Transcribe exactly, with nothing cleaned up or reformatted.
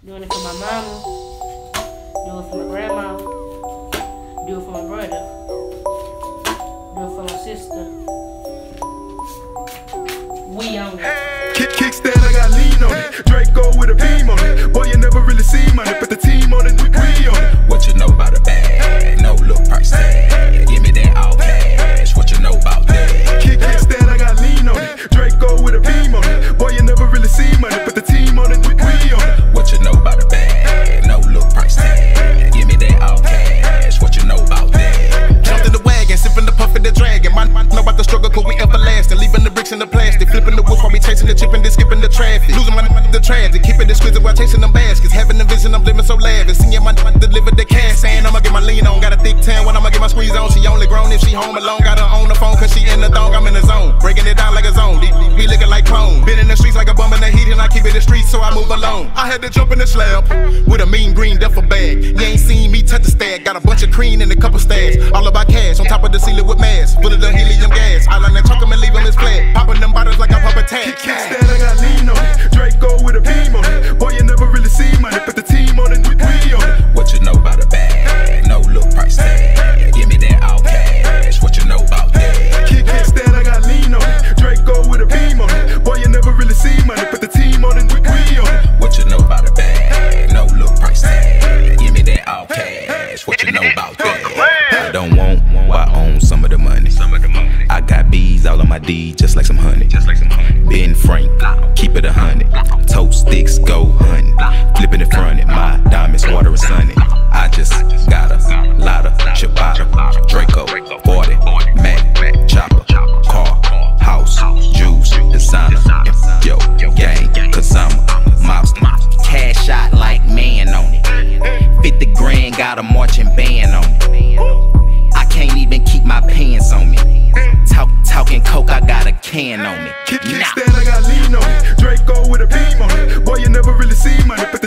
Doing it for my mama. Do it for my grandma. Do it for my brother. Do it for my sister. We on it. Kick, kickstand, I got lean on it. Draco with a beam on it. Boy, you never really seen money, but the team on it, we, we on it. What you know about a bag? No look price tag. Give me that all cash. What you know about that? Kick, kickstand, I got lean on it. Draco with a beam on it. Boy, you never really seen money, but the team on it, we, we on it. What you know about a bag? No look price tag. Give me that all cash. What you know about that? Jumped in the wagon, sipping the puff and the dragon. My, my know about the struggle, cause we everlasting. Leaving the bricks in the plastic, flipping the whip while we chasing the chip and then skipping the traffic. Losing my money the transit, keeping it exquisite while chasing them baskets. Having the vision, I'm living so lavish. Seeing my money deliver the cash, saying I'ma get my lean on. Got a thick tan when I'ma get my squeeze on. She only grown if she home alone. Got her on the phone cause she in the thong, I'm in the zone. Breaking it down like a zone, we looking like clone. Been in the streets like a bum in the heat and I keep it the streets so I move alone. I had to jump in the slab with a mean green duffel bag. You ain't seen me touch the stag. Got a bunch of cream and a couple stacks. All about cash on top of the ceiling with masks. Full of the helium gas. I learn to chuck 'em and leave 'em as flat. Popping them bottles like I pop a tag. Kickstand, I got lean on it. Draco with a beam on it. Boy, you never really seen money, but the team on it, we, we on it. What you know about a bag? No look price tag. Give me that all cash. What you know about that? Kick, kickstand, I got lean on it. Draco with a beam on it. Boy, you never really seen money, but the team on it, we, we on it. What you know about a bag? No look price tag. Give me that all cash. What you know about that? I don't want, I own some of the money. I got bees all on my D, just like some honey. Ben Frank, keep it a hundred. Toast sticks, go hunting. Flipping in front of my diamonds, water and sunny. I just got a lot of Ciabatta, Draco, forty, Mac, chopper, car, house, juice, designer, yo, gang, cause I'm a mobster. Cash out like man on it. fifty grand, got a marching band on it. I can't even keep my pants on me. Talk, talking coke, I got a can on me. Kick, kickstand, I got lean on it. Draco with a beam on it. Boy, you never really seen money, but